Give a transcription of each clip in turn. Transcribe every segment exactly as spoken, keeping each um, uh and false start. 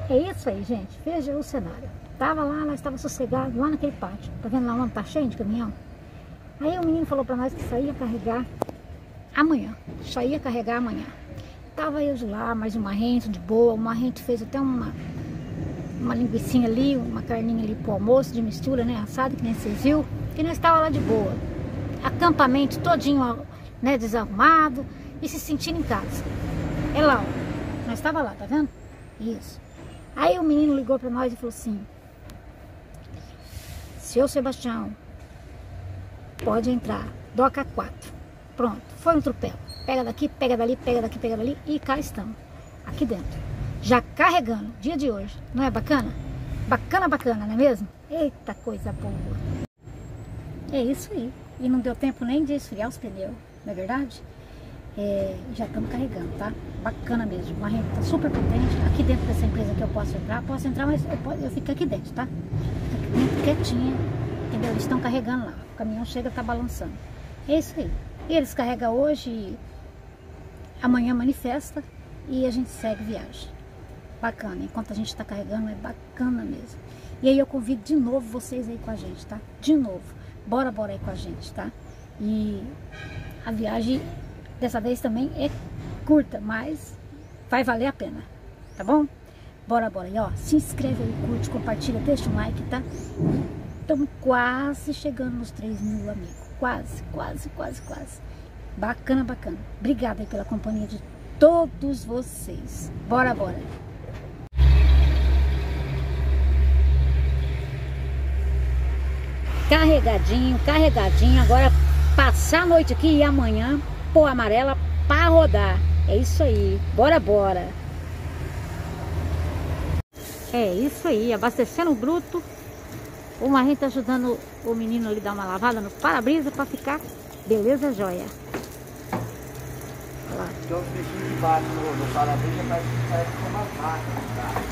É isso aí, gente. Veja o cenário. Tava lá, nós estava sossegado, lá naquele pátio. Tá vendo lá onde tá cheio de caminhão? Aí o menino falou pra nós que só ia carregar amanhã. Só ia carregar amanhã. Tava eu de lá, mais uma rente de boa. Uma rente fez até uma, uma linguicinha ali, uma carninha ali pro almoço de mistura, né? Assado, que nem vocês viram. E nós tava lá de boa. Acampamento todinho, né? Desarrumado. E se sentindo em casa. É lá, ó. Nós tava lá, tá vendo? Isso. Aí o menino ligou pra nós e falou assim: seu Sebastião, pode entrar, doca quatro. Pronto, foi um tropelo. Pega daqui, pega dali, pega daqui, pega dali. E cá estamos, aqui dentro. Já carregando, dia de hoje. Não é bacana? Bacana, bacana, não é mesmo? Eita, coisa boa. É isso aí. E não deu tempo nem de esfriar os pneus, não é verdade? É, já estamos carregando, tá? Bacana mesmo. Uma renda tá super potente. Aqui dentro dessa empresa que eu posso entrar, posso entrar, mas eu, posso, eu fico aqui dentro, tá? Fico aqui dentro quietinha, entendeu? Eles estão carregando lá. O caminhão chega, tá balançando. É isso aí. E eles carregam hoje, e amanhã manifesta e a gente segue viagem. Bacana. Enquanto a gente tá carregando, é bacana mesmo. E aí eu convido de novo vocês aí com a gente, tá? De novo. Bora, bora aí com a gente, tá? E a viagem dessa vez também é curta, mas vai valer a pena, tá bom? Bora, bora. E ó, se inscreve aí, curte, compartilha, deixa um like, tá? Estamos quase chegando nos três mil amigos. Quase, quase, quase, quase. Bacana, bacana. Obrigada aí pela companhia de todos vocês. Bora, bora. Carregadinho, carregadinho. Agora passar a noite aqui e amanhã pô amarela para rodar. É isso aí. Bora, bora. É isso aí. Abastecendo o bruto. O Marinho tá ajudando o menino ali a dar uma lavada no para-brisa para ficar beleza, joia. Olha lá. Tem uns bichinhos de baixo no para-brisa, mas parece que é uma vaca.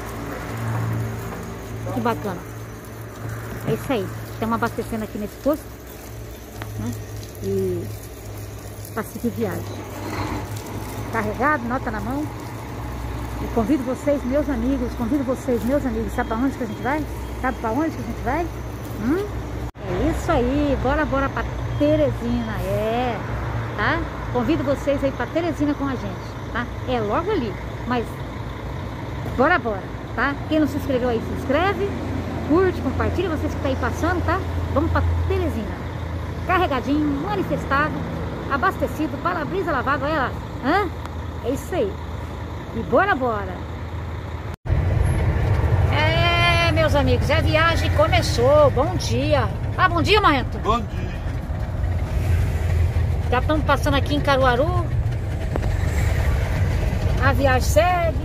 Que bacana. É isso aí. Estamos abastecendo aqui nesse posto, né? E para seguir viagem. Carregado, nota na mão. E convido vocês, meus amigos, convido vocês, meus amigos, sabe para onde que a gente vai? Sabe para onde que a gente vai? Hum? É isso aí, bora, bora para Teresina, é, tá? Convido vocês aí para Teresina com a gente, tá? É logo ali, mas bora, bora, tá? Quem não se inscreveu aí, se inscreve, curte, compartilha, vocês que estão aí passando, tá? Vamos para Teresina, carregadinho, manifestado, abastecido, para-brisa lavado, olha lá, hã? É isso aí, e bora, bora. É, meus amigos, a viagem começou, bom dia. Ah, bom dia, Marrento. Bom dia. Já estamos passando aqui em Caruaru, a viagem segue.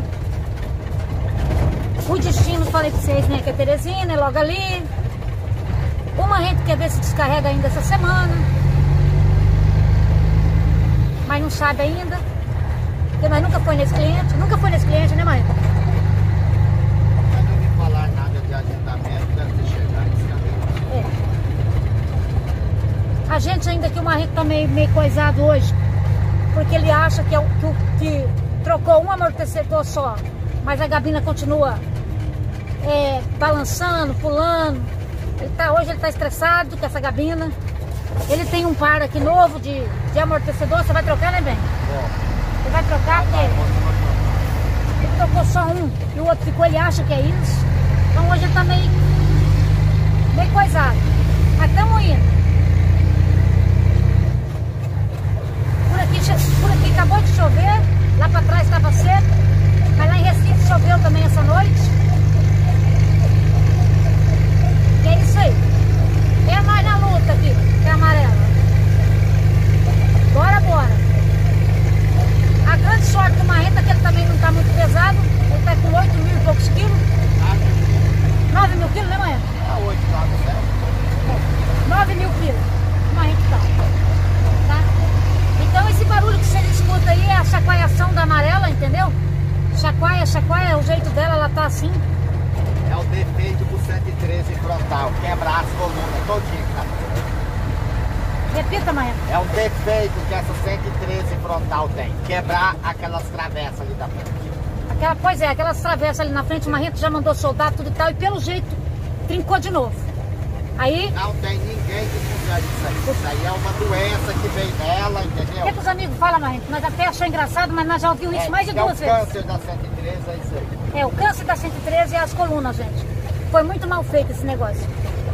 O destino, falei pra vocês, né, que é Teresina, é logo ali. O Marrento quer ver se descarrega ainda essa semana, mas não sabe ainda, porque nós nunca foi nesse cliente, nunca foi nesse cliente, né, Marrento? Mas não ouvi falar nada de agendamento, deve ter chegado descarregado. É. A gente ainda que o Marrento tá meio, meio coisado hoje, porque ele acha que, é o, que, o, que trocou um amortecedor só, mas a gabina continua é, balançando, pulando. Ele tá, hoje ele tá estressado com essa gabina. Ele tem um par aqui novo de, de amortecedor. Você vai trocar, né, bem? Bom. Você vai trocar porque ele trocou só um e o outro ficou, ele acha que é isso. Então hoje ele tá meio, meio coisado. Mas estamos indo. Por aqui, por aqui acabou de chover, lá para trás estava seco, mas lá em Recife choveu também essa noite. E é isso aí. É nós na luta aqui, que é amarela. Bora, bora. A grande sorte do Marrento é que ele também não está muito pesado, ele está com oito mil e poucos quilos. nove mil quilos, né, Marrento? Ah, oito, nove, certo? nove mil quilos. O Marrento tá. Tá? Então esse barulho que você escuta aí é a chacoalhação da amarela, entendeu? Chacoalha, chacoalha, é o jeito dela, ela tá assim. É o defeito do cento e treze frontal, quebrar as colunas todinha, cara. Repita, Maia. É um defeito que essa cento e treze frontal tem, quebrar aquelas travessas ali da frente. aquela, pois é, aquelas travessas ali na frente, uma gente já mandou soldado, tudo e tal, e pelo jeito trincou de novo. Aí... Não tem ninguém que considera isso aí. Isso aí é uma doença que vem dela, entendeu? O que, que os amigos falam, Marrento? Nós até achou engraçado, mas nós já ouvimos isso é, mais de é duas o vezes. O câncer da cento e treze é isso aí. É, o câncer da cento e treze é as colunas, gente. Foi muito mal feito esse negócio.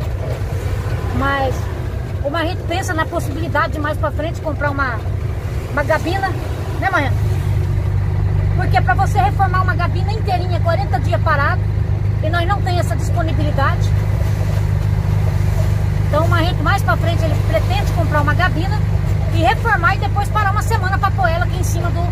Mas o Marrento pensa na possibilidade de mais pra frente comprar uma, uma gabina, né, Marrento? Porque pra você reformar uma gabina inteirinha, quarenta dias parado, e nós não temos essa disponibilidade. Então o Marrento mais pra frente ele pretende comprar uma gabina e reformar e depois parar uma semana pra pôr ela aqui em cima do,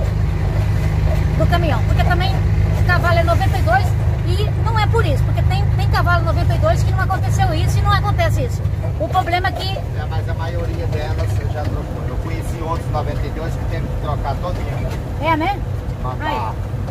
do caminhão. Porque também o cavalo é noventa e dois e não é por isso, porque tem, tem cavalo noventa e dois que não aconteceu isso e não acontece isso. O problema é que... É, mas a maioria delas eu já trocou. Eu conheci outros noventa e dois que teve que trocar todinho. É, né? Mandar... Aí.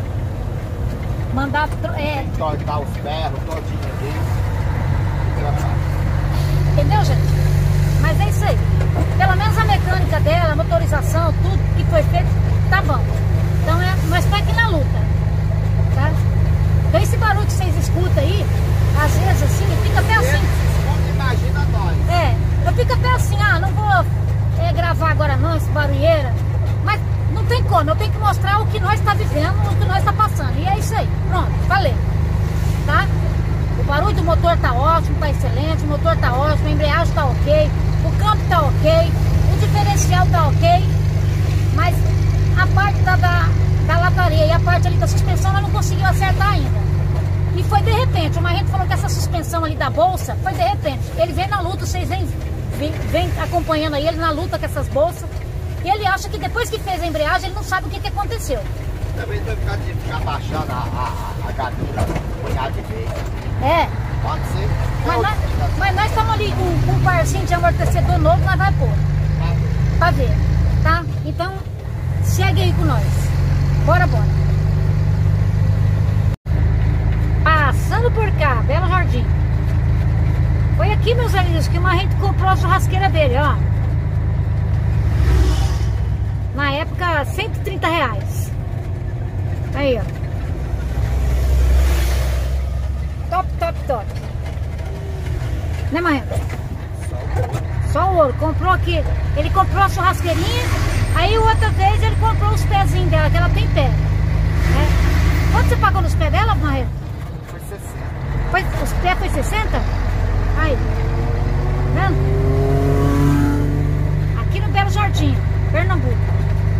Mandar... É... Tortar os ferros todinho ali. Trocar. Entendeu, gente? Mas é isso aí. Pelo menos a mecânica dela, a motorização, tudo que foi feito, tá bom. Então é, nós estamos aqui na luta, tá? Então esse barulho que vocês escutam aí, às vezes assim, eu fico até assim. Imagina nós. É, eu fico até assim, ah, não vou é, gravar agora não, esse barulheira. Mas não tem como, eu tenho que mostrar o que nós está vivendo, o que nós está passando. E é isso aí, pronto, valeu. Tá? O barulho do motor tá ótimo, tá excelente, o motor tá ótimo, a embreagem tá ok, o câmbio tá ok, o diferencial tá ok, mas a parte da, da, da lataria e a parte ali da suspensão ela não conseguiu acertar ainda. E foi de repente, o Marrento falou que essa suspensão ali da bolsa, foi de repente. Ele vem na luta, vocês vêm, vêm, vêm acompanhando aí ele na luta com essas bolsas, e ele acha que depois que fez a embreagem, ele não sabe o que, que aconteceu. Também vai ficar de ficar baixando a, a, a gabina, punhado de vez. É. Pode ser. Mas nós, mas nós estamos ali com, com um parzinho de amortecedor novo, nós vai pôr. Pra ver, tá? Então, segue aí com nós. Bora, bora. Passando por cá, Belo Jardim. Foi aqui, meus amigos, que o Marrento comprou a churrasqueira dele, ó. Na época, cento e trinta reais. Aí, ó. Top, top, top. Né, Marrento? Só o ouro. Comprou aqui. Ele comprou a churrasqueirinha. Aí outra vez ele comprou os pezinhos dela, que ela tem pé. Né? Quanto você pagou nos pés dela, Marrento? Foi sessenta. Foi, os pés foi sessenta? Aí. Vendo? Aqui no Belo Jardim, Pernambuco.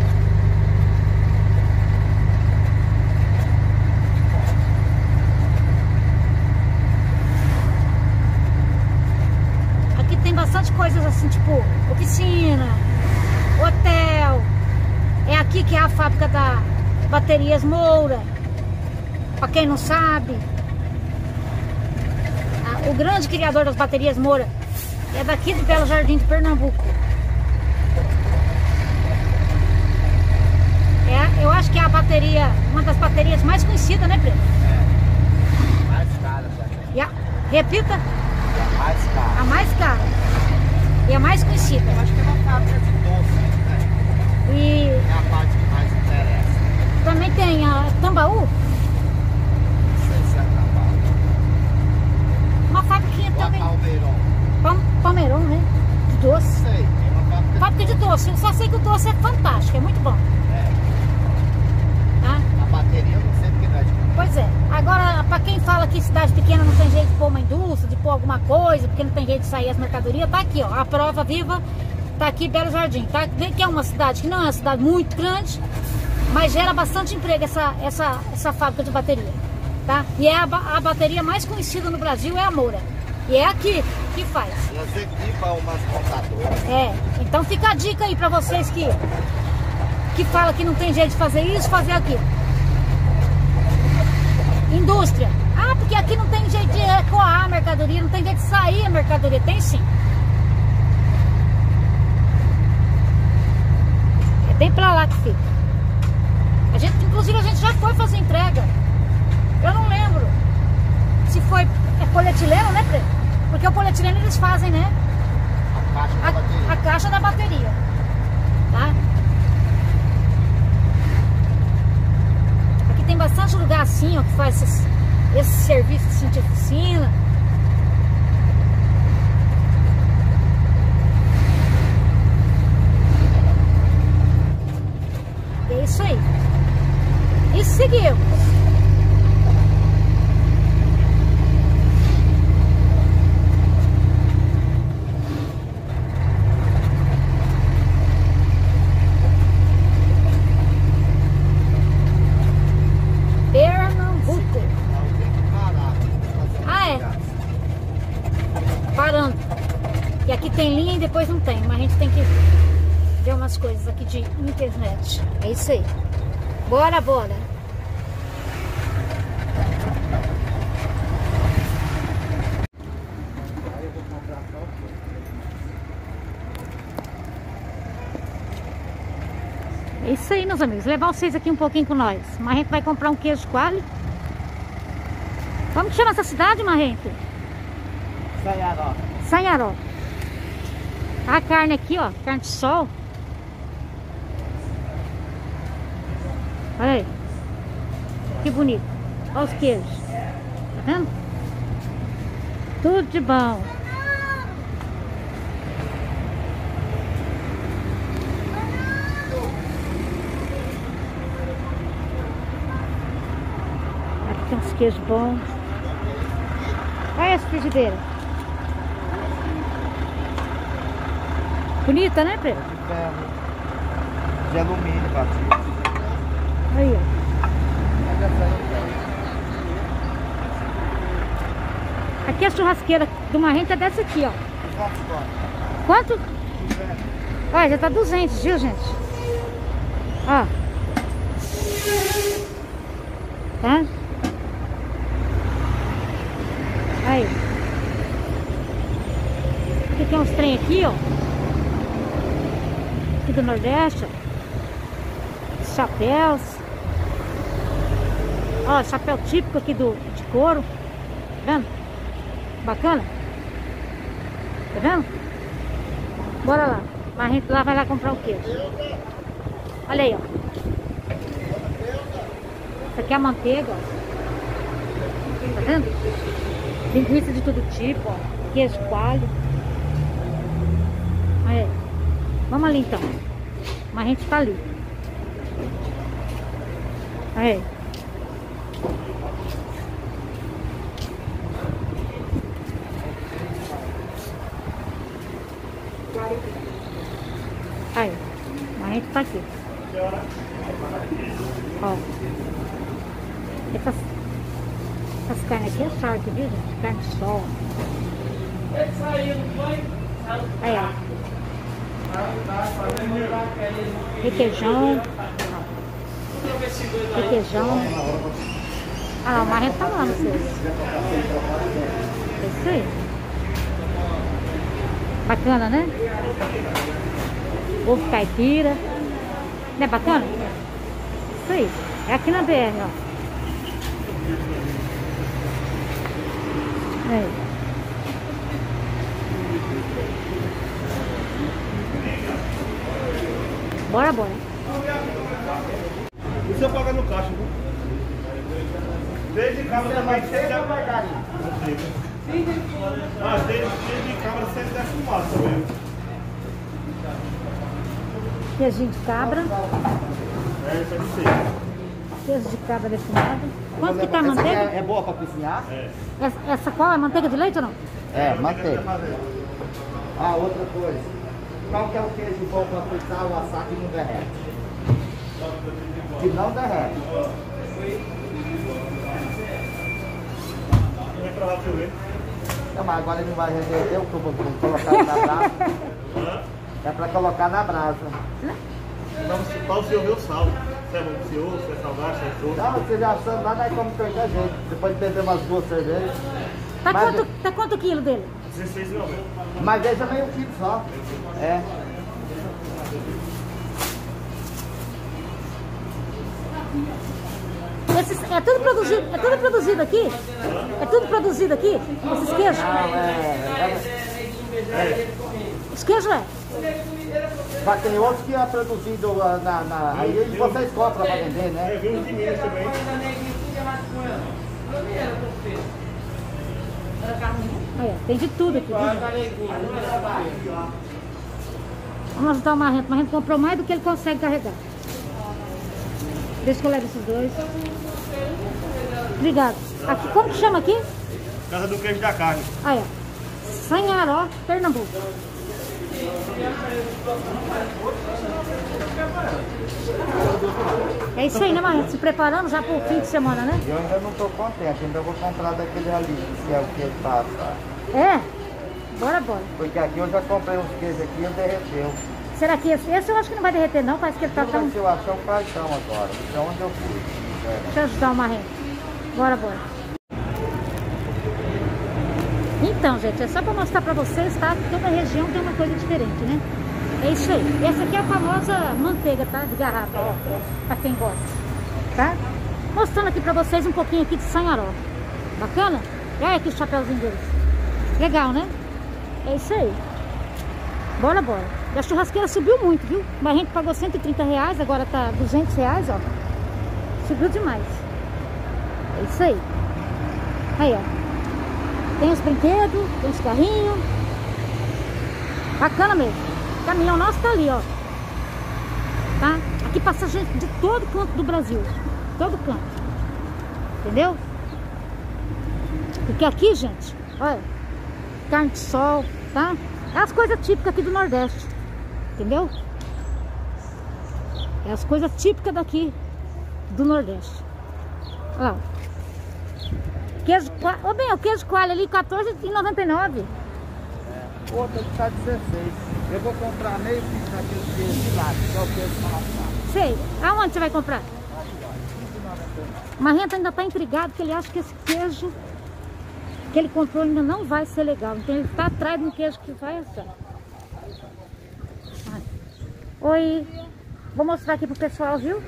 Tem bastante coisas assim, tipo oficina, hotel. É aqui que é a fábrica da Baterias Moura. Pra quem não sabe, o grande criador das baterias Moura é daqui do Belo Jardim de Pernambuco. É, eu acho que é a bateria, uma das baterias mais conhecidas, né, Pedro? É, mais cara também. Yeah. Repita. A mais cara. A mais cara. E a mais conhecida. Eu acho que é uma fábrica de doce, né? E é a parte que mais interessa. Também tem a Tambaú. Não sei se é Tambaú. Uma fabriquinha Ou também. a Palmeiron. Pal Palmeiron, né? De doce. Não sei, tem uma fábrica, fábrica de doce. Eu só sei que o doce é fantástico, é muito bom. É. Tá? A bateria eu não sei porque não é de Palmeiron. Pois é. Agora, pra quem fala que cidade pequena não tem jeito de pôr uma indústria, de pôr alguma coisa, porque não tem jeito de sair as mercadorias, tá aqui, ó. A prova viva tá aqui, Belo Jardim. Tá? Que é uma cidade que não é uma cidade muito grande, mas gera bastante emprego essa, essa, essa fábrica de bateria. Tá? E é a, a bateria mais conhecida no Brasil, é a Moura. E é aqui que faz. Elas equipam umas montadoras. É, então fica a dica aí pra vocês que, que falam que não tem jeito de fazer isso, fazer aqui. Indústria. Ah, porque aqui não tem jeito de escoar a mercadoria, não tem jeito de sair a mercadoria. Tem sim. É bem pra lá que fica. A gente, inclusive a gente já foi fazer entrega. Eu não lembro se foi é polietileno, né, Preto? Porque o polietileno eles fazem, né? A caixa da bateria. A, a caixa da bateria. Tá? Aqui tem bastante lugar assim, ó, que faz esses, esse serviço assim, de oficina. É isso aí. E seguimos. Pernambuco. Ah, é. Parando. E aqui tem linha e depois não tem, mas a gente tem que ver umas coisas aqui de internet. É isso aí. Bora, bora. É isso aí, meus amigos. Levar vocês aqui um pouquinho com nós. Marrento vai comprar um queijo coalho. Como que chama essa cidade, Marrento? Sanharó. Sanharó. A carne aqui, ó. Carne de sol. Olha aí. Que bonito. Olha os queijos. Tá vendo? Tudo de bom. Aqui tem uns queijos bons. Olha essa frigideira. Bonita, né, Pedro? De ferro. De alumínio batido. Aí, ó. Aqui a churrasqueira do Marrento é dessa aqui, ó. Quanto? Olha, já tá duzentos, viu, gente? Ó. Tá? Aí. Aqui tem uns trem aqui, ó. Aqui do Nordeste, ó. Chapéus. Ó, chapéu típico aqui do, de couro. Tá vendo? Bacana? Tá vendo? Bora lá. Mas a gente lá vai lá comprar o queijo. Olha aí, ó. Isso aqui é a manteiga, ó. Tá vendo? Linguiça de todo tipo, ó. Queijo coalho. Olha aí. Vamos ali então. Mas a gente tá ali. Olha aí. Aí, a gente tá aqui. Ó. Essas, essas carnes aqui é charque, viu, gente? Carne de sol. Aí, ó. Requeijão. Requeijão. Ah, o Marrento tá lá, não sei. É isso aí. Bacana, né? Ovo caipira. Não é bacana? Isso aí. É aqui na B R, ó. Aí. Bora, bora. Isso eu pago no caixa, viu? Desde câmera também você já vai dar. Ah, desde, desde câmera você dá fumaça também. Queijinho de cabra. É, isso aqui sim. Queijo de cabra defumado. Quanto que tá a Essa manteiga? É, é boa pra cozinhar? É. Essa, essa qual? É manteiga de leite ou não? É, manteiga. Ah, outra coisa. Qual que é o queijo bom pra fritar ou assar que não derrete? Que não derrete. Vem pra lá pra eu ver. Não, mas agora ele não vai render, eu que eu vou colocar na brasa. É pra colocar na brasa. Não, para o senhor ver o sal. Se é bom pro senhor, se é salgado, se é doce. Não, você já sabe, lá nós comemos qualquer jeito. Você pode beber umas duas cervejas. Tá, Mas- quanto, tá quanto o quilo dele? dezesseis gramas. Mas veja meio quilo só. É. Esses, é tudo produzido, é tudo produzido aqui? É tudo produzido aqui? Esses queijos? Não, é. é Os queijos é? mas tem outros que é produzido ah, na. na aí vocês compram pra vender, É, né? viu de Minas também. Aí, ó, tem de tudo aqui. Vamos ajudar o Marrento. O Marrento comprou mais do que ele consegue carregar. Deixa que eu levo esses dois. Obrigado. Aqui, como que chama aqui? Casa do Queijo da Carne. Aí, ó. Sanharó, Pernambuco. É isso aí, né, Marrento? Se preparando já pro fim de semana, né? Eu ainda não estou contente, ainda vou comprar daquele ali, se é o que ele passa. É? Bora, bora. Porque aqui eu já comprei uns queijos aqui e ele derreteu. Será que esse, esse eu acho que não vai derreter não? Parece que ele tá Não tão... vai ser, eu acho que é o paixão agora, então onde eu fui. É. Deixa eu ajudar o Marrento. Bora, bora. Então, gente, é só para mostrar para vocês, tá? Que toda região tem uma coisa diferente, né? É isso aí. Essa aqui é a famosa manteiga, tá? De garrafa, ó. Pra quem gosta, tá? Mostrando aqui para vocês um pouquinho aqui de Sanharó. Bacana? E olha aqui o chapéuzinho deles. Legal, né? É isso aí. Bora, bora. E a churrasqueira subiu muito, viu? Mas a gente pagou cento e trinta reais, agora tá duzentos reais, ó. Subiu demais. É isso aí. Aí, ó. Tem os brinquedos, tem os carrinhos. Bacana mesmo. O caminhão nosso tá ali, ó. Tá? Aqui passa gente de todo canto do Brasil. Todo canto. Entendeu? Porque aqui, gente, olha, carne de sol, tá? É as coisas típicas aqui do Nordeste. Entendeu? É as coisas típicas daqui do Nordeste. Olha lá. Queijo coalho, ô bem, o queijo coalho ali, quatorze reais e noventa e nove. É. Outra que tá dezesseis. Eu vou comprar meio quilo daquele queijo de lá, que é o queijo malassado. Sei. Aonde você vai comprar? O Marrento ainda tá intrigado, porque ele acha que esse queijo que ele comprou ainda não vai ser legal. Então ele tá atrás de um queijo que vai assar. Oi. Vou mostrar aqui pro pessoal, viu?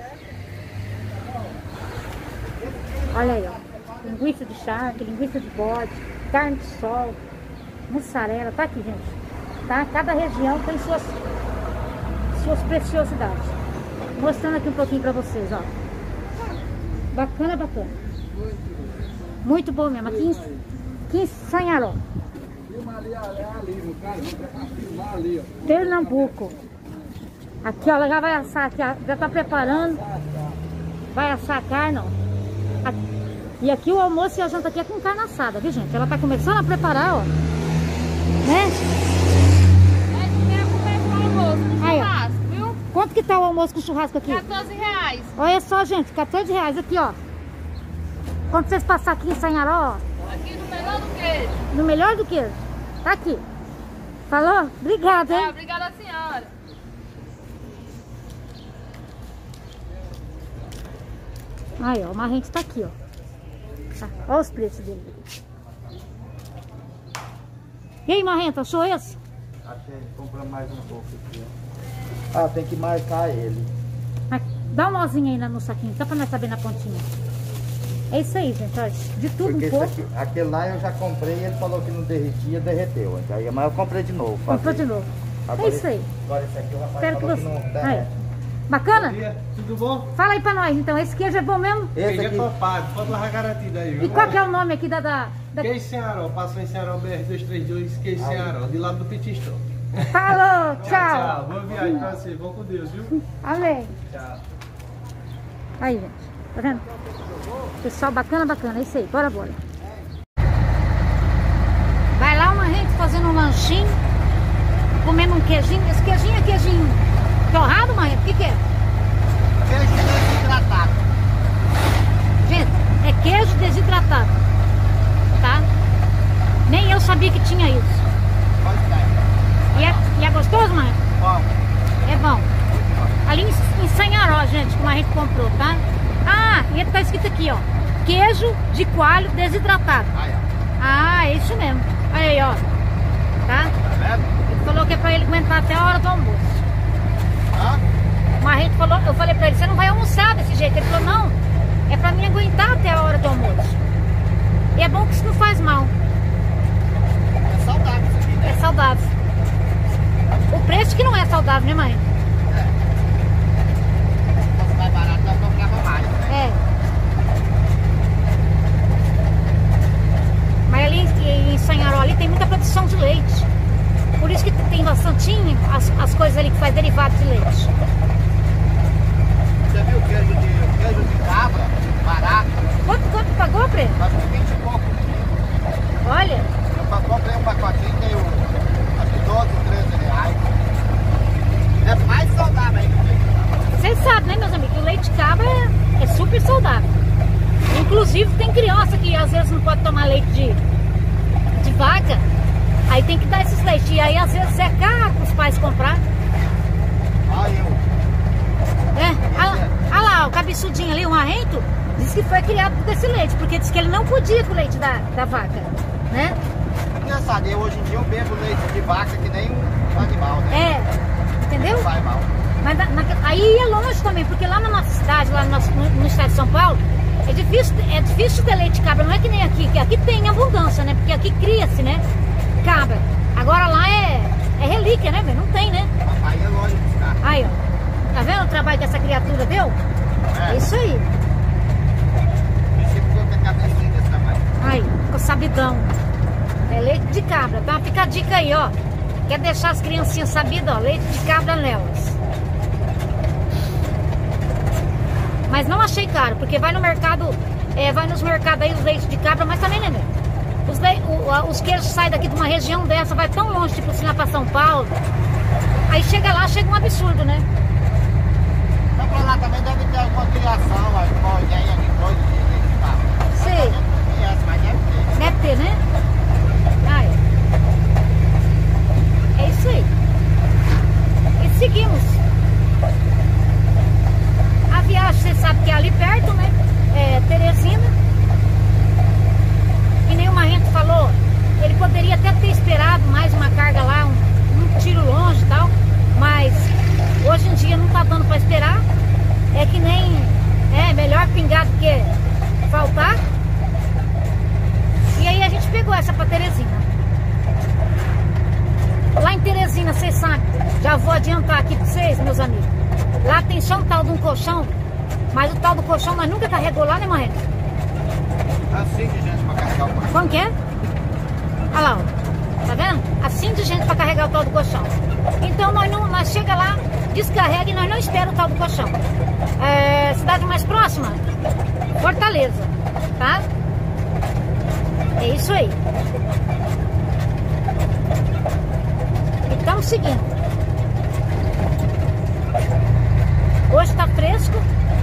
Olha aí, ó. Linguiça de charque, linguiça de bode, carne de sol, mussarela, tá aqui, gente. Tá? Cada região tem suas, suas preciosidades. Mostrando aqui um pouquinho pra vocês, ó. Bacana, bacana. Muito bom mesmo. Aqui em, aqui em Sanharó. Pernambuco. Aqui, ó, ela já vai assar aqui, ó, já tá preparando. Vai assar a carne, ó. Aqui. E aqui o almoço e a janta aqui é com carne assada, viu, gente? Ela tá começando a preparar, ó. Né? Aí, ó. Viu? Quanto que tá o almoço com churrasco aqui? quatorze reais. Olha só, gente, quatorze reais aqui, ó. Quando vocês passarem aqui em Sanharó, ó. Aqui no melhor do queijo. No melhor do queijo. Tá aqui. Falou? Obrigada, hein? Ah, obrigada, senhora. Aí, ó, o Marrento tá aqui, ó. Tá. Olha os preços dele. E aí, Marrento, achou esse? Achei, compra mais um pouco aqui, ó. Ah, tem que marcar ele. Aqui, dá uma nozinha aí no saquinho, só pra nós saber na pontinha. É isso aí, gente, olha. De tudo Porque um pouco. aqui, aquele lá eu já comprei e ele falou que não derretia, derreteu. Aí, mas eu comprei de novo. Comprou fazer. de novo. Agora É isso aí. Agora esse aqui o rapaz Espero que falou você... que não Aí. derrete. Bacana? Bom dia, tudo bom? Fala aí pra nós, então. Esse queijo é bom mesmo? Esse Queijo aqui, é topado, pode largar garantido aí, E viu? qual que é o nome aqui da... da, da... Queijo Ceará, passou em Ceará B R duzentos e trinta e dois, queijo Ceará, de lado do Pitistão. Falou, tchau. Tchau, boa viagem pra você, vão com Deus, viu? Amém. Tchau. Aí, gente. Tá vendo? Pessoal bacana, bacana. É isso aí. Bora, bora. Vai lá uma gente fazendo um lanchinho, comendo um queijinho. Esse queijinho é queijinho torrado, Marrento? O que que é? queijo desidratado. Gente, é queijo desidratado. Tá? Nem eu sabia que tinha isso. Pode dar. E é, e é gostoso, Marrento? Bom, É bom. Ali em, em Sanharó, gente, como a gente comprou, tá? Ah, e tá escrito aqui, ó. Queijo de coalho desidratado. aí, ó. Ah, é isso mesmo. Olha aí, ó. Tá? Tá vendo? Ele falou que é pra ele aguentar até a hora do almoço. Hã? O Marrento falou, eu falei pra ele, você não vai almoçar desse jeito. Ele falou, não, é pra mim aguentar até a hora do almoço. E é bom que isso não faz mal. É saudável isso aqui, né? É saudável. O preço que não é saudável, né, Marrento? Se fosse mais barato, nós comprava mais. É. super saudável. Inclusive tem criança que às vezes não pode tomar leite de, de vaca, aí tem que dar esses leites. E aí às vezes é caro para os pais comprar. Ah, eu. É, olha lá, o cabeçudinho ali, o marrento, disse que foi criado por esse leite, porque disse que ele não podia com o leite da, da vaca, né? Engraçado, eu hoje em dia eu bebo leite de vaca que nem um animal, né? É, entendeu? Não faz mal. Mas na, na, aí é longe também, porque lá na nossa cidade, lá no, nosso, no, no estado de São Paulo, é difícil, é difícil ter leite de cabra, não é que nem aqui, que aqui tem abundância, né? Porque aqui cria-se, né? Cabra. Agora lá é, é relíquia, né, velho? Não tem, né? Aí é longe de buscar. Aí, ó. Tá vendo o trabalho que essa criatura deu? É, é isso aí. Esse ficou com a cabecinha desse tamanho. Aí, ficou sabidão. É leite de cabra, tá? Fica a dica aí, ó. Quer deixar as criancinhas sabidas, ó? Leite de cabra nelas. Mas não achei caro, porque vai no mercado, é, vai nos mercados aí os leites de cabra, mas também, né, os, le, o, os queijos saem daqui de uma região dessa, vai tão longe, tipo assim, lá pra São Paulo. Aí chega lá, chega um absurdo, né? Então pra lá também deve ter alguma criação, alguma ideia de coisa de leite de cabra. Sei. Não conhece, mas deve ter. Deve ter, né? Ai. É isso aí. E seguimos. A viagem, você sabe que é ali perto, né? É Teresina. E nem o Marrento falou, ele poderia até ter esperado mais uma carga lá, um, um tiro longe e tal. Mas hoje em dia não tá dando pra esperar. É que nem... É melhor pingar do que faltar. E aí a gente pegou essa pra Teresina. Lá em Teresina, vocês sabem, já vou adiantar aqui pra vocês, meus amigos. Lá tem só um tal de um colchão, mas o tal do colchão nós nunca carregou lá, né, Marrento? Assim de gente pra carregar o quarto. Como que é? Olha lá, ó. Tá vendo? Assim de gente pra carregar o tal do colchão. Então nós, não, nós chega lá, descarrega e nós não esperamos o tal do colchão. É, cidade mais próxima? Fortaleza, tá? É isso aí. E estamos seguindo. Hoje está fresco.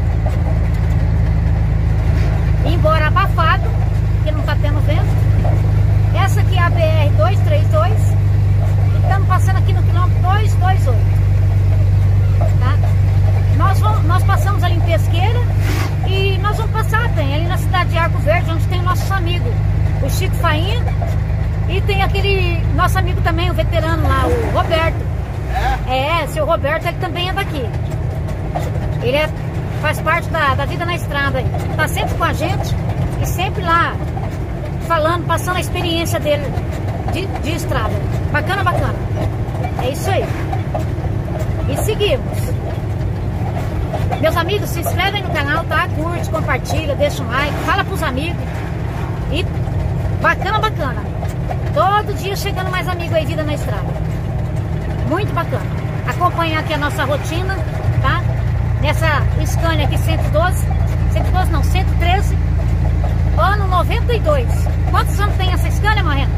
Embora abafado, porque não está tendo vento. Essa aqui é a B R duzentos e trinta e dois. E estamos passando aqui no quilômetro duzentos e vinte e oito. Tá? Nós, vamos, nós passamos ali em Pesqueira. E nós vamos passar, tem ali na cidade de Arco Verde, onde tem o nosso amigo, o Chico Fainha. E tem aquele nosso amigo também, o veterano lá, o Roberto. É? É, seu Roberto, ele também é daqui. Ele é, faz parte da, da vida na estrada aí. Tá sempre com a gente e sempre lá falando, passando a experiência dele de, de estrada. Bacana, bacana. É isso aí. E seguimos. Meus amigos, se inscrevem no canal, tá? Curte, compartilha, deixa um like, fala pros amigos. E bacana, bacana. Todo dia chegando mais amigo aí, vida na estrada. Muito bacana. Acompanhar aqui a nossa rotina, tá? Nessa Scania aqui cento e doze. cento e doze não, cento e treze. Ano noventa e dois. Quantos anos tem essa Scania, Marrento?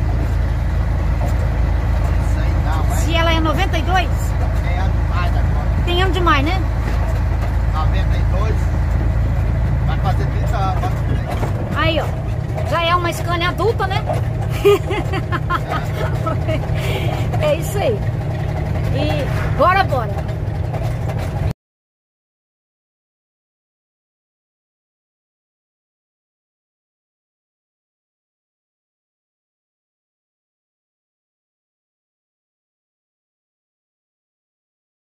Sei não, mas Se ela é noventa e dois? tem ano demais agora. Tem ano demais, né? noventa e dois. Vai fazer trinta anos. Aí, ó. Já é uma Scania adulta, né? É isso aí. E bora, bora.